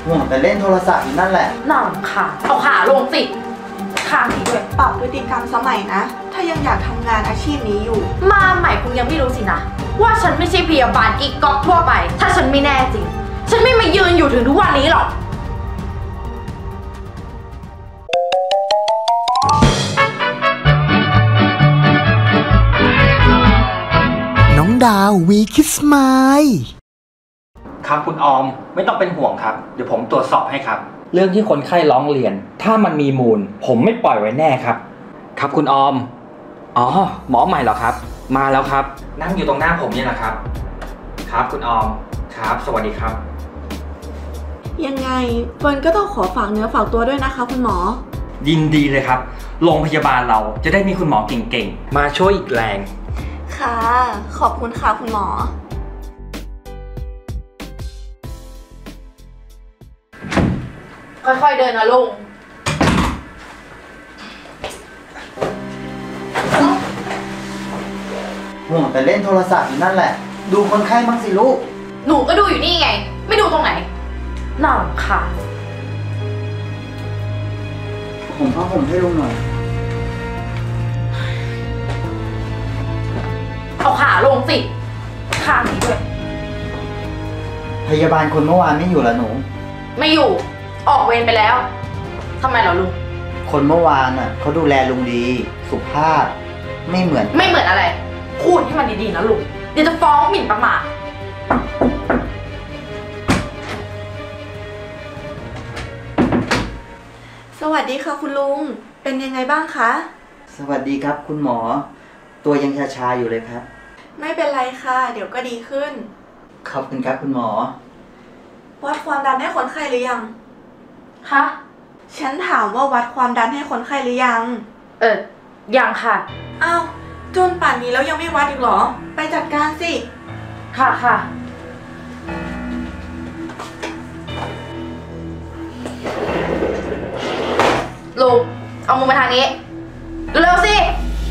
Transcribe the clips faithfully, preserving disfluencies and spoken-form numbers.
ห่วงแต่เล่นโทรศัพท์อยู่นั่นแหละหนังค่ะเอาขาลงสิข้างนี้ด้วยปรับพฤติกรรมสมัยนะถ้ายังอยากทำงานอาชีพนี้อยู่มาใหม่คงยังไม่รู้สินะว่าฉันไม่ใช่พยาบาลกิ๊กก๊อกทั่วไปถ้าฉันไม่แน่จริงฉันไม่มายืนอยู่ถึงทุกวันนี้หรอกน้องดาววีคิสไมล์ครับคุณออมไม่ต้องเป็นห่วงครับเดี๋ยวผมตรวจสอบให้ครับเรื่องที่คนไข้ร้องเรียนถ้ามันมีมูลผมไม่ปล่อยไว้แน่ครับครับคุณออมอ๋อหมอใหม่เหรอครับมาแล้วครับนั่งอยู่ตรงหน้าผมนี่แหละครับครับคุณออมครับสวัสดีครับยังไงเฟิร์นก็ต้องขอฝากเนื้อฝากตัวด้วยนะคะคุณหมอยินดีเลยครับโรงพยาบาลเราจะได้มีคุณหมอเก่งๆมาช่วยอีกแรงค่ะขอบคุณค่ะคุณหมอค่อยๆเดินนะลุงห่วงแต่เล่นโทรศัพท์อยู่นั่นแหละดูคนไข้บ้างสิลูกหนูก็ดูอยู่นี่ไงไม่ดูตรงไหนหนังค่ะผมพ่อผมให้ลุงหน่อยเอาขาลงสิข้างนี้ด้วยพยาบาลคนเมื่อวานไม่อยู่แล้วหนูไม่อยู่ออกเวรไปแล้วทำไมเหรอลุงคนเมื่อวานน่ะเขาดูแลลุงดีสุภาพไม่เหมือนไม่เหมือนอะไรพูดให้มันดีๆนะลุงเดี๋ยวจะฟ้องหมิ่นประมาทสวัสดีค่ะคุณลุงเป็นยังไงบ้างคะสวัสดีครับคุณหมอตัวยังชาๆอยู่เลยครับไม่เป็นไรค่ะเดี๋ยวก็ดีขึ้นขอบคุณครับคุณหมอวัดความดันให้คนไข้หรือยังคะฉันถามว่าวัดความดันให้คนไข้หรือยังเออยังค่ะอ้าวจนป่านนี้แล้วยังไม่วัดอีกเหรอไปจัดการสิค่ะค่ะลูกเอามือมาทางนี้เร็วสิ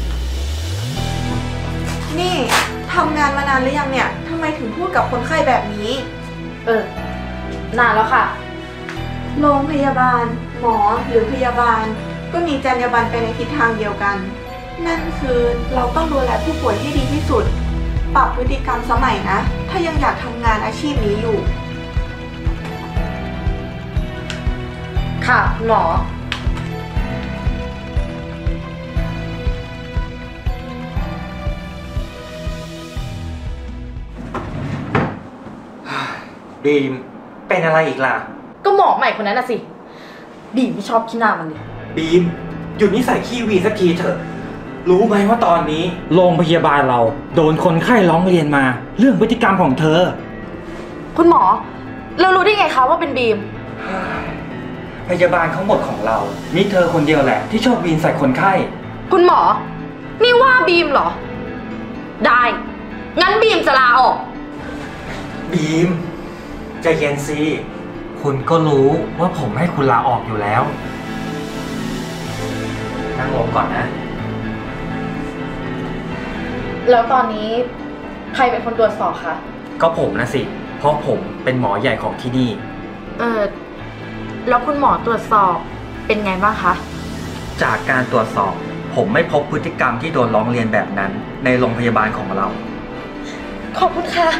นี่ทำงานมานานหรือยังเนี่ยทำไมถึงพูดกับคนไข้แบบนี้เออนานแล้วค่ะโรงพยาบาลหมอหรือพยาบาลก็มีจรรยาบรรณไปในทิศทางเดียวกันนั่นคือเราต้องดูแลผู้ป่วยให้ดีที่สุดปรับพฤติกรรมสมัยนะถ้ายังอยากทำงานอาชีพนี้อยู่ค่ะหมอบีมเป็นอะไรอีกล่ะก็หมอใหม่คนนั้นน่ะสิบีมไม่ชอบขี้หน้ามันเลยบีมหยุดนิสัยขี้วีสักทีเถอะรู้ไหมว่าตอนนี้โรงพยาบาลเราโดนคนไข้ร้องเรียนมาเรื่องพฤติกรรมของเธอคุณหมอเรารู้ได้ไงคะว่าเป็นบีมพยาบาลทั้งหมดของเรามีเธอคนเดียวแหละที่ชอบวีนใส่คนไข้คุณหมอนี่ว่าบีมเหรอได้งั้นบีมจะลาออกบีมใจเย็นสิคุณก็รู้ว่าผมให้คุณลาออกอยู่แล้วนั่งลงก่อนนะแล้วตอนนี้ใครเป็นคนตรวจสอบคะก็ผมนะสิเพราะผมเป็นหมอใหญ่ของที่นี่เออแล้วคุณหมอตรวจสอบเป็นไงบ้างคะจากการตรวจสอบผมไม่พบพฤติกรรมที่โดนร้องเรียนแบบนั้นในโรงพยาบาลของเราขอบคุณค่ะ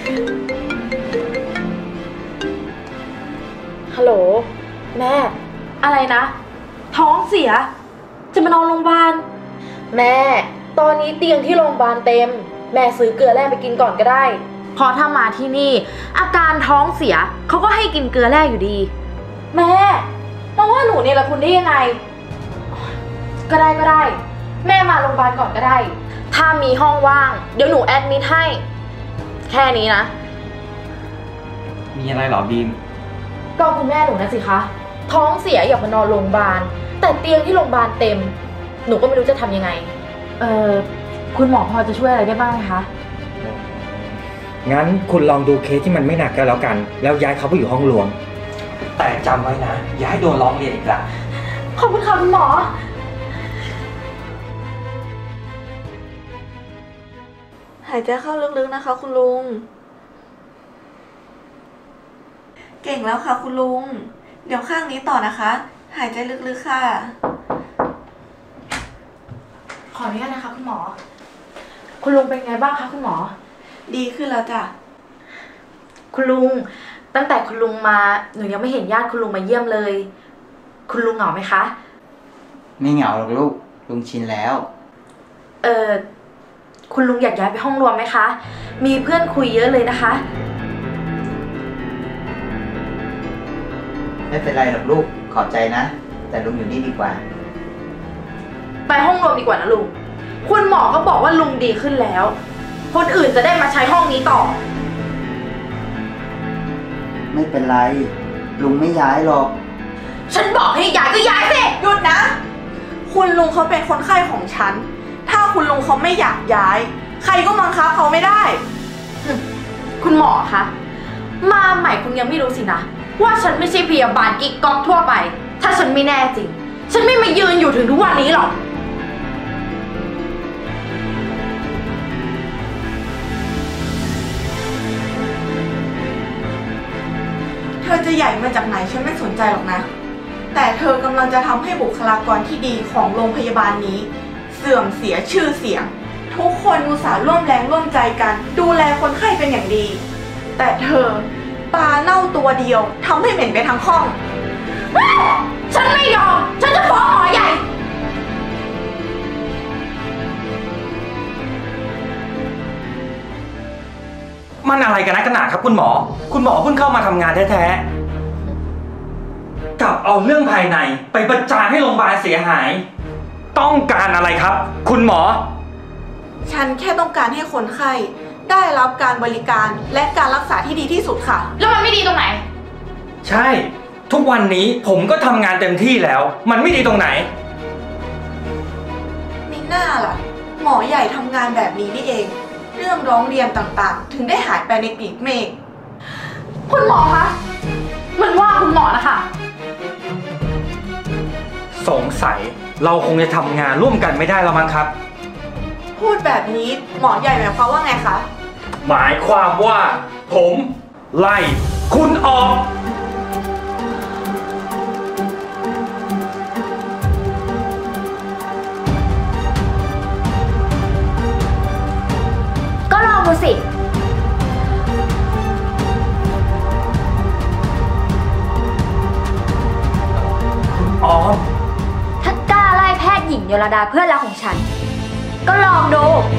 ฮัลโหลแม่อะไรนะท้องเสียจะมานอนโรงพยาบาลแม่ตอนนี้เตียงที่โรงพยาบาลเต็มแม่ซื้อเกลือแร่ไปกินก่อนก็ได้พอถ้ามาที่นี่อาการท้องเสียเขาก็ให้กินเกลือแร่อยู่ดีแม่ต้องว่าหนูเนี่ยละคุณได้ยังไงก็ได้ก็ได้แม่มาโรงพยาบาลก่อนก็ได้ถ้ามีห้องว่างเดี๋ยวหนูแอดมิทให้แค่นี้นะมีอะไรหรอบีมก็คุณแม่หนูนะสิคะท้องเสียอยากมานอนโรงพยาบาลแต่เตียงที่โรงพยาบาลเต็มหนูก็ไม่รู้จะทำยังไงเออคุณหมอพอจะช่วยอะไรได้บ้างไหมคะงั้นคุณลองดูเคสที่มันไม่หนักก็แล้วกันแล้วย้ายเขาไปอยู่ห้องรวมแต่จำไว้นะอย่าให้โดนร้องเรียนอีกล่ะขอบคุณค่ะคุณหมอหายใจเข้าลึกๆนะคะคุณลุงเก่งแล้วค่ะคุณลุง เดี๋ยวข้างนี้ต่อนะคะ หายใจลึกๆค่ะขออนุญาตนะคะคุณหมอ คุณลุงเป็นไงบ้างคะคุณหมอดีขึ้นแล้วจ้ะคุณลุงตั้งแต่คุณลุงมาหนูยังไม่เห็นญาติคุณลุงมาเยี่ยมเลย คุณลุงเหงาไหมคะไม่เหงาหรอกลูก ลุงชินแล้วเออคุณลุงอยากย้ายไปห้องรวมไหมคะ มีเพื่อนคุยเยอะเลยนะคะไม่เป็นไรหรอกลูก ขอบใจนะ แต่ลุงอยู่นี่ดีกว่าไปห้องรวมดีกว่านะลุง คุณหมอก็บอกว่าลุงดีขึ้นแล้ว คนอื่นจะได้มาใช้ห้องนี้ต่อไม่เป็นไร ลุงไม่ย้ายหรอกฉันบอกให้ย้ายก็ย้ายสิหยุดนะ คุณลุงเขาเป็นคนไข้ของฉัน ถ้าคุณลุงเขาไม่อยากย้าย ใครก็บังคับเขาไม่ได้คุณหมอคะ มาใหม่คุณยังไม่รู้สินะ ว่าฉันไม่ใช่พยาบาลกิ๊กก๊อกทั่วไป ถ้าฉันไม่แน่จริง ฉันไม่มายืนอยู่ถึงทุกวันนี้หรอกเธอจะใหญ่มาจากไหนฉันไม่สนใจหรอกนะ แต่เธอกำลังจะทำให้บุคลากรที่ดีของโรงพยาบาลนี้ เสื่อมเสียชื่อเสียง ทุกคนอุตส่าห์ร่วมแรงร่วมใจกัน ดูแลคนไข้เป็นอย่างดี แต่เธอปลาเน่าตัวเดียวทำให้เหม็นไปทั้งห้องฉันไม่ยอม ฉันจะฟ้องหมอใหญ่มันอะไรกันนะกันหนาครับคุณหมอ คุณหมอเพิ่งเข้ามาทำงานแท้ๆกลับเอาเรื่องภายในไปประจานให้โรงพยาบาลเสียหาย ต้องการอะไรครับ คุณหมอฉันแค่ต้องการให้คนไข้ได้รับการบริการและการรักษาที่ดีที่สุดค่ะแล้วมันไม่ดีตรงไหนใช่ ทุกวันนี้ผมก็ทำงานเต็มที่แล้ว มันไม่ดีตรงไหนมีหน้าล่ะ หมอใหญ่ทำงานแบบนี้นี่เอง เรื่องร้องเรียนต่างๆ ถึงได้หายไปในปีกเมฆคุณหมอคะ มันว่าคุณหมอนะคะสงสัยเราคงจะทำงานร่วมกันไม่ได้แล้วมั้งครับพูดแบบนี้หมอใหญ่หมายความว่าไงคะหมายความว่า ผมไล่คุณออกก็ลองดูสิออมถ้ากล้าไล่แพทย์หญิงโยลดาเพื่อนรักของฉัน ก็ลองดู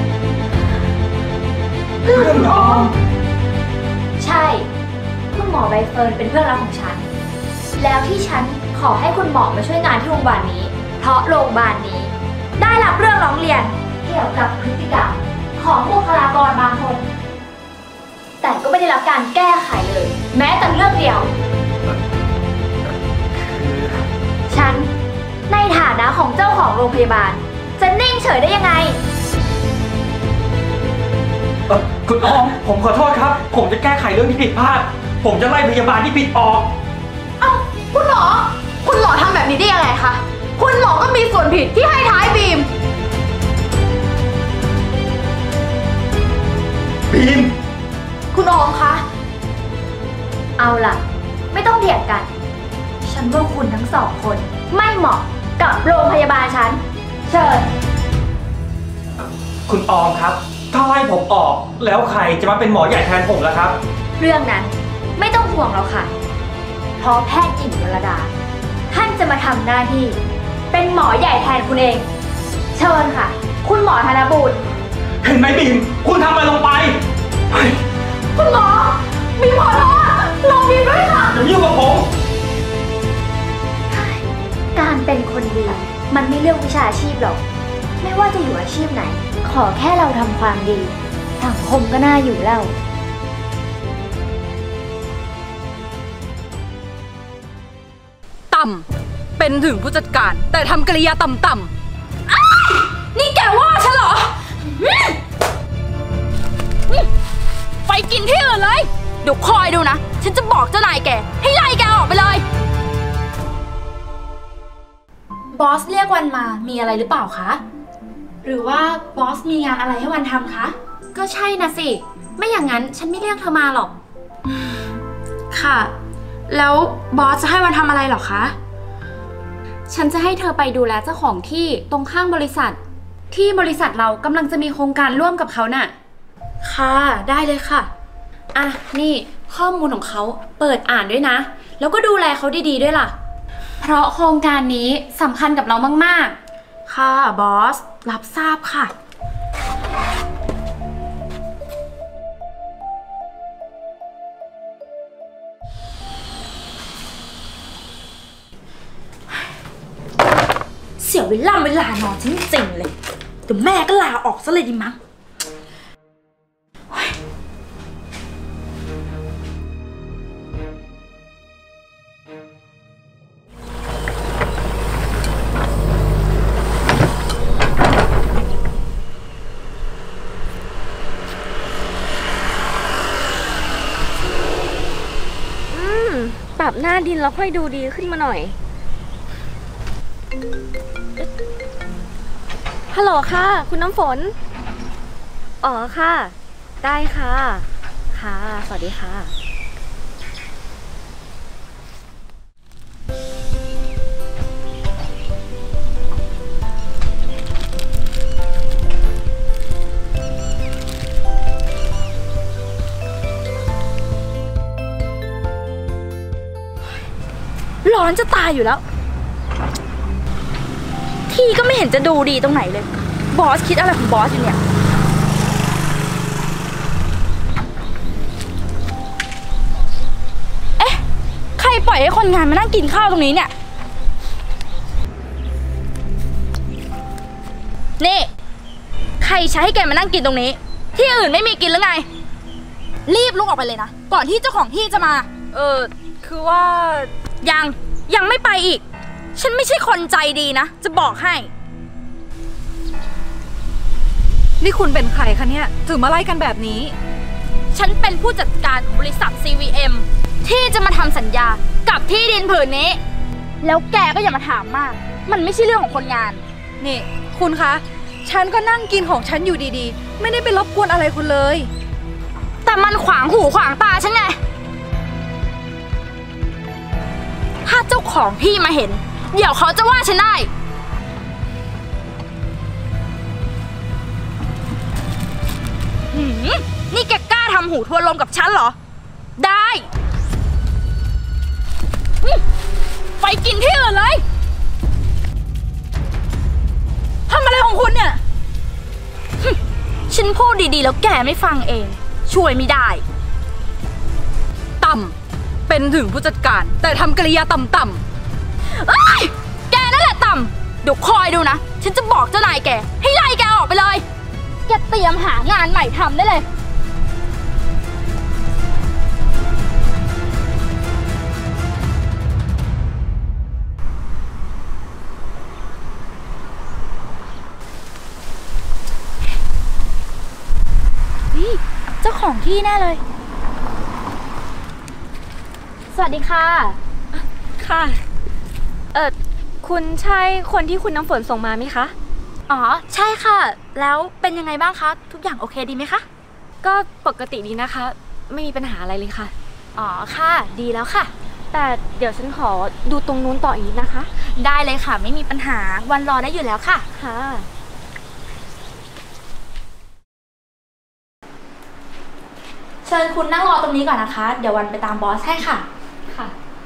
เพื่อนออมใช่ คุณหมอใบเฟิร์นเป็นเพื่อนรักของฉัน แล้วที่ฉันขอให้คุณหมอมาช่วยงานที่โรงพยาบาลนี้ เพราะโรงพยาบาลนี้ ได้รับเรื่องร้องเรียนเกี่ยวกับพฤติกรรมของบุคลากรบางคน แต่ก็ไม่ได้รับการแก้ไขเลย แม้แต่เรื่องเดียว ฉันในฐานะของเจ้าของโรงพยาบาล จะนิ่งเฉยได้ยังไงเอ่อคุณออม ผมขอโทษครับ ผมจะแก้ไขเรื่องที่ผิดพลาด ผมจะไล่พยาบาลที่ผิดออกเอ้า คุณหมอ คุณหมอทำแบบนี้ได้ยังไงคะ คุณหมอก็มีส่วนผิดที่ให้ท้ายบีมบีมคุณออมคะเอาล่ะ ไม่ต้องเถียงกัน ฉันว่าคุณทั้งสองคน ไม่เหมาะกับโรงพยาบาลฉัน เชิญคุณออมครับ ถ้าไล่ผมออก แล้วใครจะมาเป็นหมอใหญ่แทนผมล่ะครับเรื่องนั้นไม่ต้องห่วงแล้วค่ะ เพราะแพทย์หญิงยลดา ท่านจะมาทำหน้าที่ เป็นหมอใหญ่แทนคุณเอง เชิญค่ะ คุณหมอธนบุตรเห็นไหมบีม คุณทำอะไรลงไปเฮ้ยคุณหมอ มีหมอโทษรอบีมด้วยค่ะอย่ามายุ่งกับผมการเป็นคนดี มันไม่เลือกวิชาชีพหรอก ไม่ว่าจะอยู่อาชีพไหน ขอแค่เราทำความดี สังคมก็น่าอยู่แล้วต่ำเป็นถึงผู้จัดการ แต่ทำกริยาต่ำๆนี่แกว่าฉันเหรอ ไปกินที่อื่นเลย เดี๋ยวคอยดูนะ ฉันจะบอกเจ้านายแก ให้ไล่แกออกไปเลยบอสเรียกวันมา มีอะไรหรือเปล่าคะ หรือว่าบอสมีงานอะไรให้วันทำคะก็ใช่นะสิ ไม่อย่างนั้นฉันไม่เรียกเธอมาหรอกค่ะแล้วบอสจะให้วันทำอะไรเหรอคะฉันจะให้เธอไปดูแลเจ้าของที่ตรงข้างบริษัทที่บริษัทเรากำลังจะมีโครงการร่วมกับเขาน่ะค่ะได้เลยค่ะอ่ะนี่ข้อมูลของเขาเปิดอ่านด้วยนะแล้วก็ดูแลเขาดีๆด้วยล่ะเพราะโครงการนี้สำคัญกับเรามากๆค่ะบอสรับทราบค่ะเสียเวลาเวลานอนจริงๆเลยเดี๋ยวแม่ก็ลาออกซะเลยดีมั้งปรับหน้าดินแล้วค่อยดูดีขึ้นมาหน่อยฮัลโหลค่ะคุณน้ำฝนอ๋อค่ะได้ค่ะค่ะสวัสดีค่ะร้อนจะตายอยู่แล้วที่ก็ไม่เห็นจะดูดีตรงไหนเลยบอสคิดอะไรของบอสอยู่เนี่ยเอ๊ะใครปล่อยให้คนงานมานั่งกินข้าวตรงนี้เนี่ยนี่ใครใช้ให้แกมานั่งกินตรงนี้ที่อื่นไม่มีกินหรือไงรีบลุกออกไปเลยนะก่อนที่เจ้าของที่จะมาเออคือว่ายังยังไม่ไปอีกฉันไม่ใช่คนใจดีนะจะบอกให้นี่คุณเป็นใครคะเนี่ยถึงมาไล่กันแบบนี้ฉันเป็นผู้จัดการของบริษัท ซี วี เอ็ม ที่จะมาทำสัญญากับที่ดินผืนนี้แล้วแกก็อย่ามาถามมากมันไม่ใช่เรื่องของคนงานนี่คุณคะฉันก็นั่งกินของฉันอยู่ดีๆไม่ได้ไปรบกวนอะไรคุณเลยแต่มันขวางหูขวางตาฉันไงถ้าเจ้าของที่มาเห็นเดี๋ยวเขาจะว่าฉันได้หืมนี่แกกล้าทำหูทวนลมกับฉันเหรอได้ไปกินที่อื่นเลยทำอะไรของคุณเนี่ยฉันพูดดีๆแล้วแกไม่ฟังเองช่วยไม่ได้ต่ำเป็นถึงผู้จัดการแต่ทำกริยาต่ำๆเอ้ยแกนั่นแหละต่ำเดี๋ยวคอยดูนะฉันจะบอกเจ้านายแกให้ไล่แกออกไปเลยแกเตรียมหางานใหม่ทำได้เลยเจ้าของที่แน่เลยสวัสดีค่ะค่ะเออคุณใช่คนที่คุณน้ำฝนส่งมาไหมคะอ๋อใช่ค่ะแล้วเป็นยังไงบ้างคะทุกอย่างโอเคดีไหมคะก็ปกติดีนะคะไม่มีปัญหาอะไรเลยค่ะอ๋อค่ะดีแล้วค่ะแต่เดี๋ยวฉันขอดูตรงนู้นต่ออีกนะคะได้เลยค่ะไม่มีปัญหาวันรอได้อยู่แล้วค่ะค่ะเชิญคุณนั่งรอตรงนี้ก่อนนะคะเดี๋ยววันไปตามบอสให้ค่ะค่ะ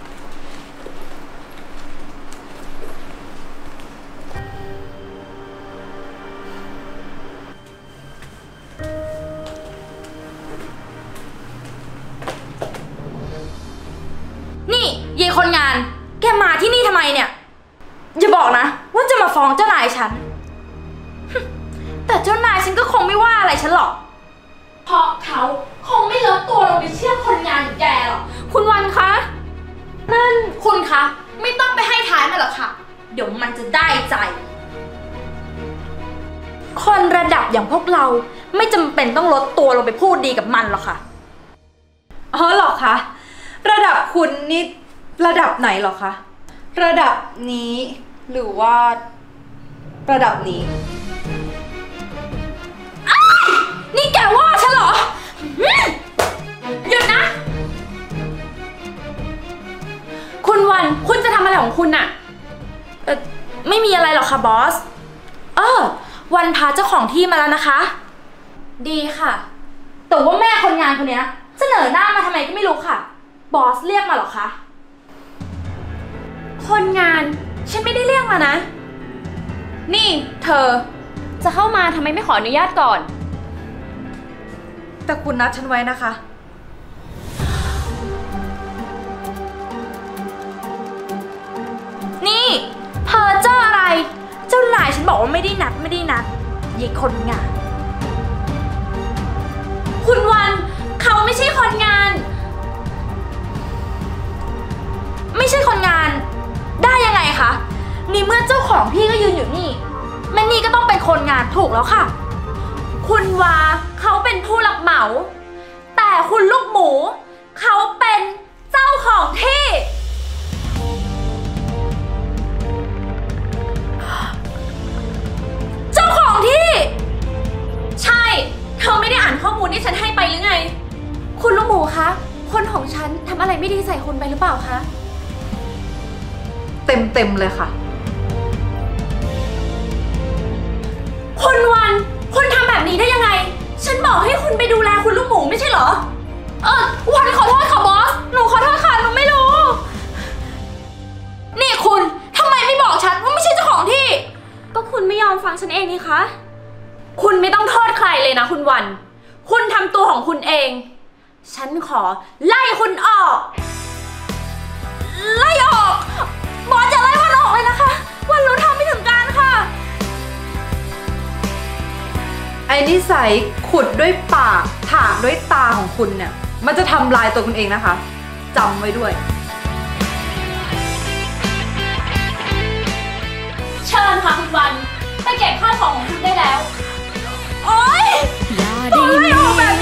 นี่ยายคนงานแกมาที่นี่ทำไมเนี่ยอย่าบอกนะว่าจะมาฟ้องเจ้านายฉันแต่เจ้านายฉันก็คงไม่ว่าอะไรฉันหรอกเพราะเขาคงไม่ลดตัวลงไปเชื่อคนงานอย่างแกหรอกคุณวันคะนั่นคุณคะไม่ต้องไปให้ท้ายมันหรอกค่ะเดี๋ยวมันจะได้ใจคนระดับอย่างพวกเราไม่จำเป็นต้องลดตัวลงไปพูดดีกับมันหรอกค่ะอ๋อหรอคะระดับคุณนี่ระดับไหนหรอคะระดับนี้หรือว่าระดับนี้นี่แกว่าฉันเหรอหยุดนะวันคุณจะทำอะไรของคุณน่ะเออไม่มีอะไรหรอกค่ะบอสเออวันพาเจ้าของที่มาแล้วนะคะ ดีค่ะแต่ว่าแม่คนงานคนนี้เสนอหน้ามาทำไมก็ไม่รู้ค่ะบอสเรียกมาหรอคะคนงานฉันไม่ได้เรียกมานะนี่เธอจะเข้ามาทำไมไม่ขออนุญาตก่อนแต่คุณนัดฉันไว้นะคะนี่เพอเจ้าอะไรเจ้านายฉันบอกว่าไม่ได้นัดไม่ได้นัดยิ่งคนงานคุณวันเขาไม่ใช่คนงานไม่ใช่คนงานได้ยังไงคะนี่เมื่อเจ้าของพี่ก็ยืนอยู่นี่แม่นี่ก็ต้องเป็นคนงานถูกแล้วค่ะคุณวาเขาเป็นผู้รับเหมาแต่คุณลูกหมูเขาเป็นเจ้าของที่เจ้าของที่ใช่เธอไม่ได้อ่านข้อมูลที่ฉันให้ไปหรือไงคุณลูกหมูคะคนของฉันทำอะไรไม่ดีใส่คุณไปหรือเปล่าคะเต็มเต็มเลยค่ะคุณวันคุณทำแบบนี้ได้ยังไงฉันบอกให้คุณไปดูแลคุณลูกหมูไม่ใช่เหรอเออวันขอโทษค่ะบอสหนูขอโทษค่ะหนูไม่รู้นี่คุณทำไมไม่บอกฉันว่าไม่ใช่เจ้าของที่ก็คุณไม่ยอมฟังฉันเองนี่คะคุณไม่ต้องโทษใครเลยนะคุณวันคุณทำตัวของคุณเองฉันขอไล่คุณออกไล่ออกบอสจะไล่วันออกเลยนะคะวันรู้เท่าไม่ถึงการค่ะไอ้นิสัยขุดด้วยปากถากด้วยตาของคุณเนี่ยมันจะทำลายตัวคุณเองนะคะจำไว้ด้วยเชิญค่ะคุณวันไปเก็บข้าวของของคุณได้แล้วโอ๊ยอย่าได้ออกแบบ